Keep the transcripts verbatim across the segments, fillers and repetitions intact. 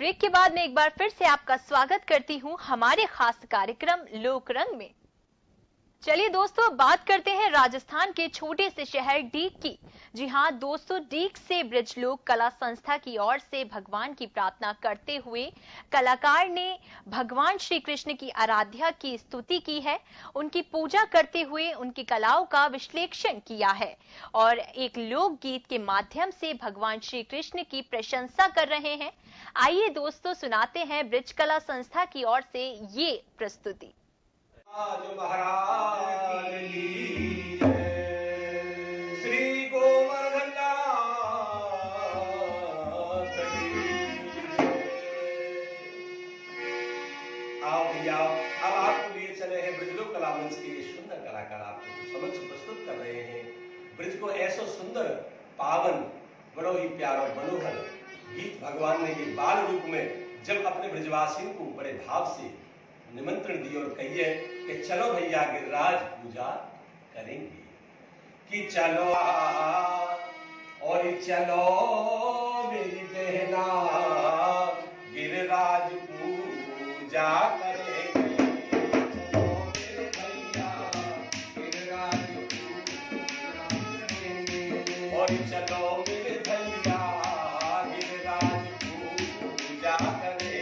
Break के बाद मैं एक बार फिर से आपका स्वागत करती हूं हमारे खास कार्यक्रम लोक रंग में। चलिए दोस्तों, बात करते हैं राजस्थान के छोटे से शहर डीग की। जी हां दोस्तों, डीग से ब्रज लोक कला संस्था की ओर से भगवान की प्रार्थना करते हुए कलाकार ने भगवान श्री कृष्ण की आराध्या की स्तुति की है। उनकी पूजा करते हुए उनकी कलाओं का विश्लेषण किया है और एक लोक गीत के माध्यम से भगवान श्री कृष्ण की प्रशंसा कर रहे हैं। आइए दोस्तों, सुनाते हैं ब्रज कला संस्था की ओर से ये प्रस्तुति। आज महाराज की श्री गोवर्धन आओ भैया, अब आपको लिए चले हैं ब्रजलोक कला मंच के ये सुंदर कलाकार आपको समक्ष प्रस्तुत कर रहे हैं। ब्रज को ऐसा सुंदर पावन बड़ो ही प्यारा मनोहर गीत भगवान ने ये बाल रूप में जब अपने ब्रजवासियों को बड़े भाव से निमंत्रण दिए और कहिए कि चलो भैया गिरिराज पूजा करेंगे, कि चलो और चलो मेरी बहना गिरिराज पूजा करेंगे, चलो मेरे भैया गिरिराज पूजा करेंगे, और चलो मेरे भैया गिरिराज पूजा करेंगे।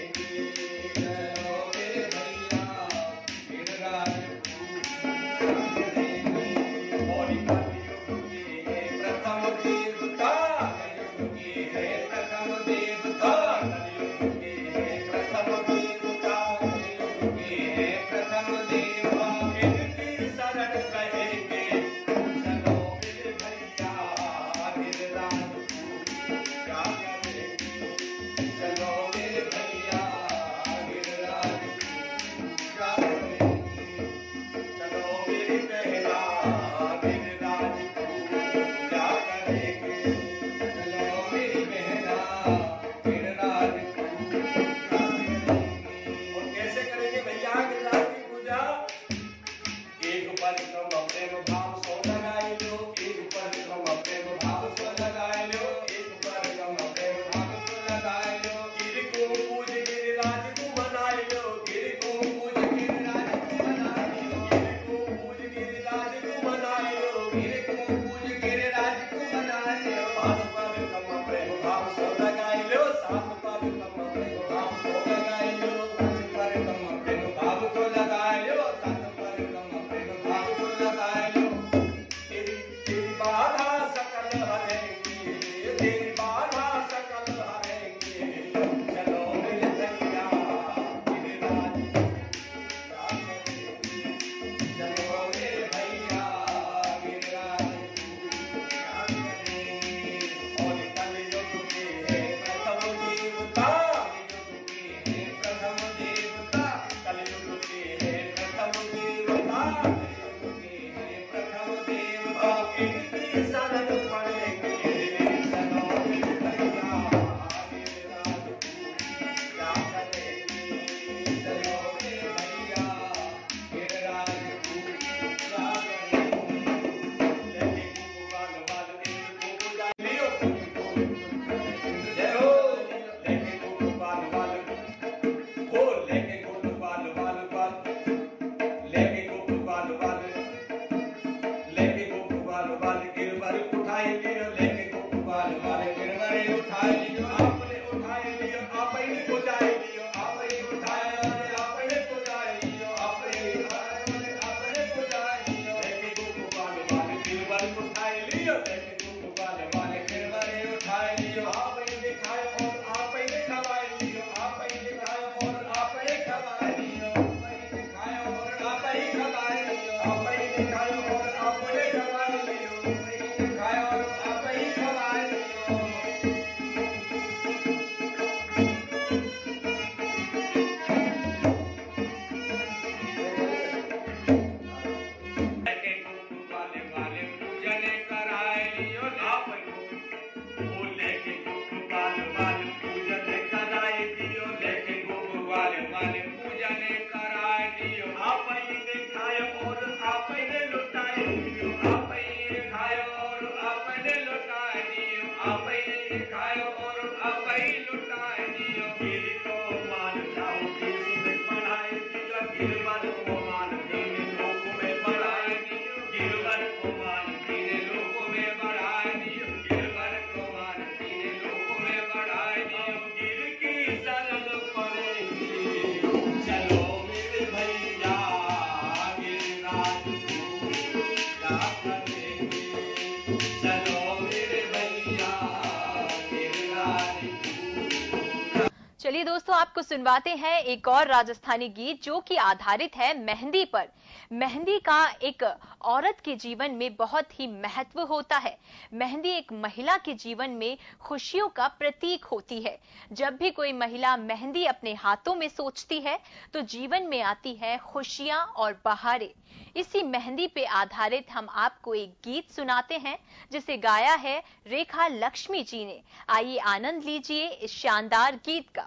दोस्तों, आपको सुनवाते हैं एक और राजस्थानी गीत जो कि आधारित है मेहंदी पर। मेहंदी का एक औरत के जीवन में बहुत ही महत्व होता है। मेहंदी एक महिला के जीवन में खुशियों का प्रतीक होती है। जब भी कोई महिला मेहंदी अपने हाथों में सोचती है तो जीवन में आती है खुशियां और बहारें। इसी मेहंदी पे आधारित हम आपको एक गीत सुनाते हैं जिसे गाया है रेखा लक्ष्मी जी ने। आइए आनंद लीजिए इस शानदार गीत का।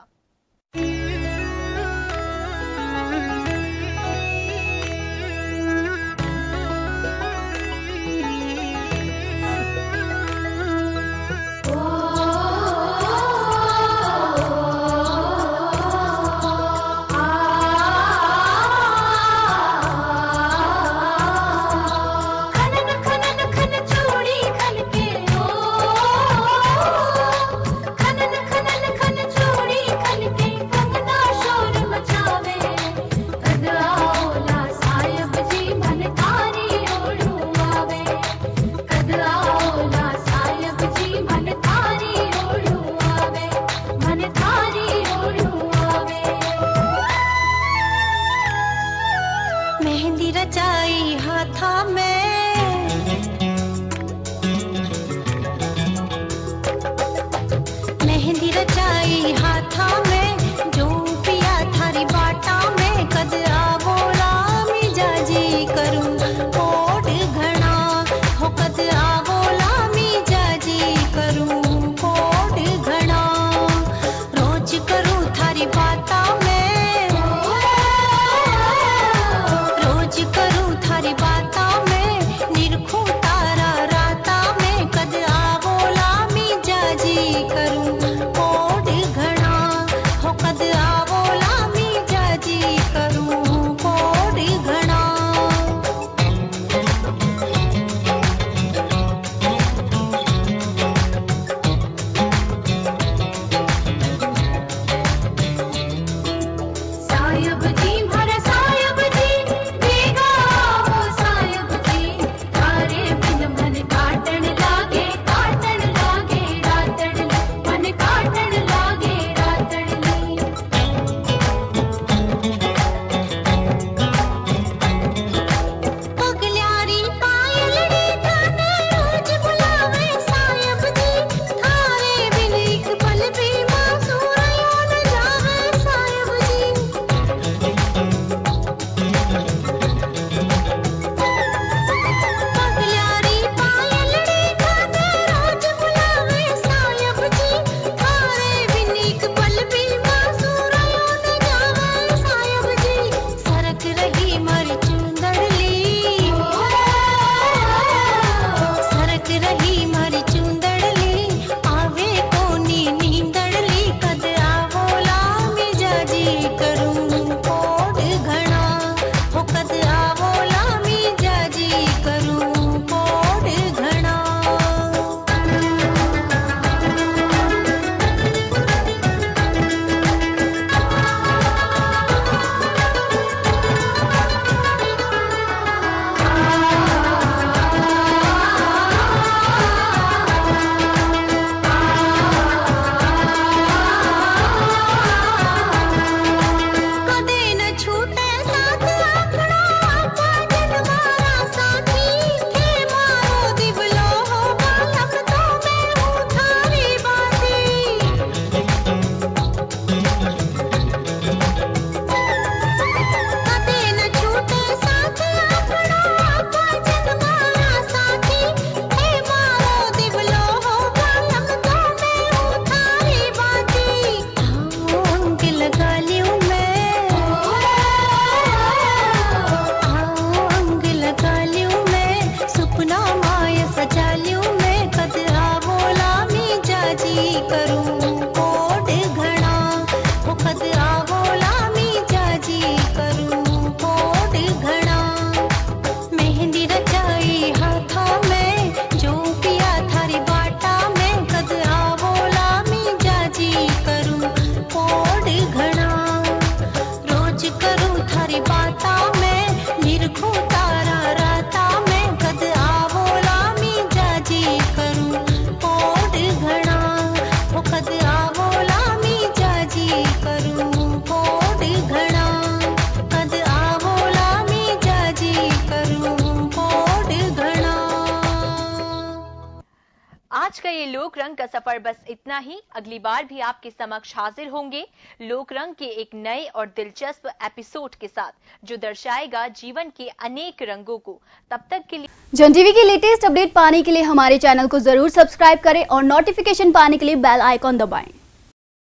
लोक रंग का सफर बस इतना ही। अगली बार भी आपके समक्ष हाजिर होंगे लोक रंग के एक नए और दिलचस्प एपिसोड के साथ, जो दर्शाएगा जीवन के अनेक रंगों को। तब तक के लिए जन टीवी की लेटेस्ट अपडेट पाने के लिए हमारे चैनल को जरूर सब्सक्राइब करें और नोटिफिकेशन पाने के लिए बेल आइकॉन दबाएं।